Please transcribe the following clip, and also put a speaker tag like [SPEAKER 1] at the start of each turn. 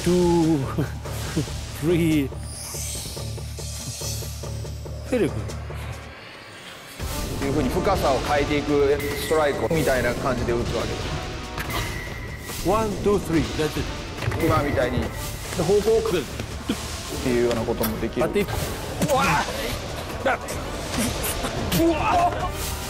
[SPEAKER 1] 2 3 very good。
[SPEAKER 2] というふうに深さを変えていくストライクみたいな感じで打つわけです。
[SPEAKER 1] 1 2 3 that's it。
[SPEAKER 2] 今みたいに方向をっていうようなこともできる。
[SPEAKER 1] うわっ